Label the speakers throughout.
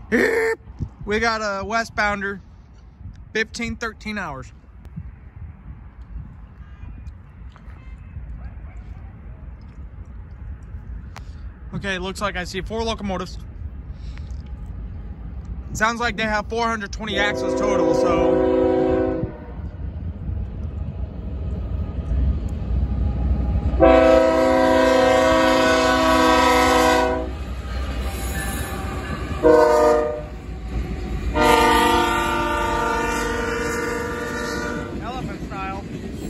Speaker 1: We got a westbounder, 13 hours. Okay, looks like I see 4 locomotives. Sounds like they have 420 axles total, so. Elephant style.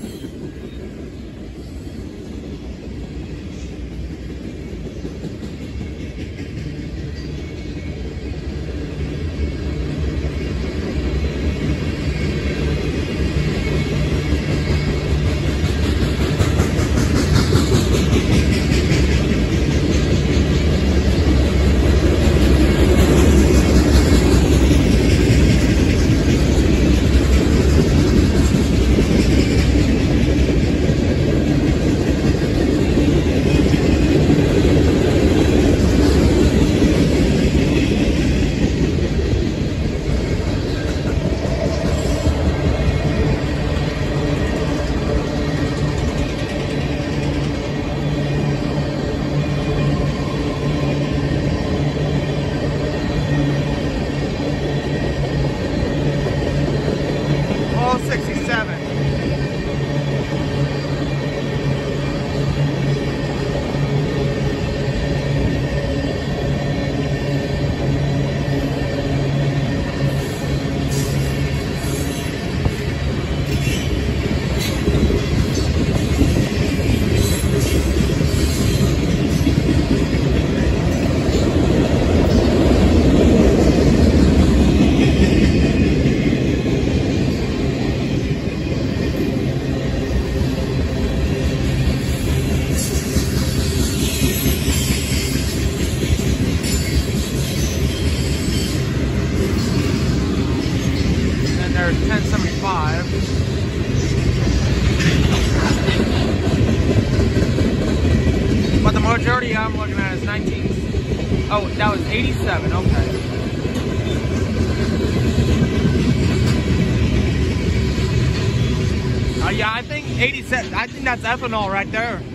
Speaker 1: There's 1075. But the majority I'm looking at is 19. Oh, that was 87. Okay. Yeah, I think 87. I think that's ethanol right there.